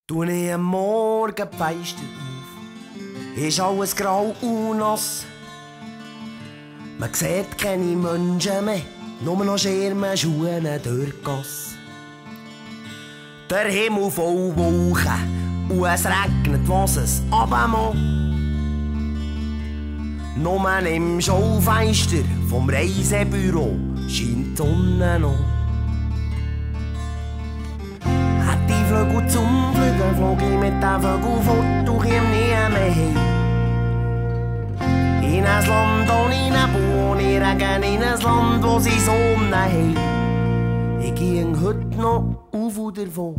Tue ich am Morgen die Fenster auf, ist alles grau und nass. Man sieht keine Menschen mehr, nur noch Schirme, Schuhe durch die Gasse. Der Himmel voll Wolken und es regnet, was es runtermacht. Nur im Schaufenster vom Reisebüro scheint die Sonne noch. Hätte ich Flügel zum Fliegen, flog ich mit den Vögeln fort und käme nie mehr heim. In ein Land ohne Nebel, ohne Regen, in ein Land, wo sie Sonne haben. Ich ging heute noch auf und davon.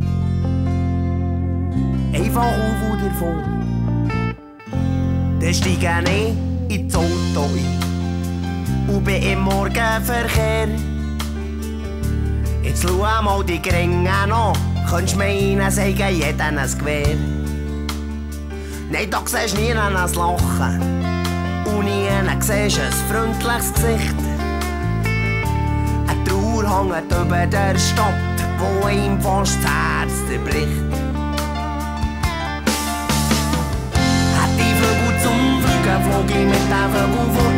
Einfach auf und davon. Dann steige ich ins Auto ein und bin im Morgenverkehr. Jetzt schau mal die Gringe an, könntest meinen, sagen jeden ein Gewehr. Nein, da siehst du nie ein Lachen und nie siehst ein freundliches Gesicht. Eine Trauer hängt über der Stadt, wo ihm fast das Herz zerbricht. Hätte ich Flügel zum Fliegen, flog ich mit den Vögeln fort